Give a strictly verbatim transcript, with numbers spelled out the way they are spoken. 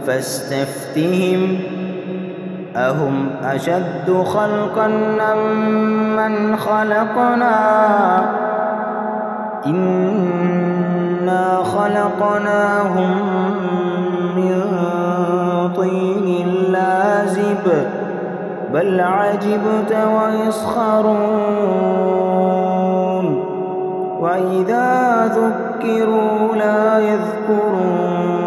فاستفتهم أهم أشد خلقا أم من خلقنا إنا خلقناهم من طين لازب بل عجبت ويسخرون وإذا ذكروا لا يذكرون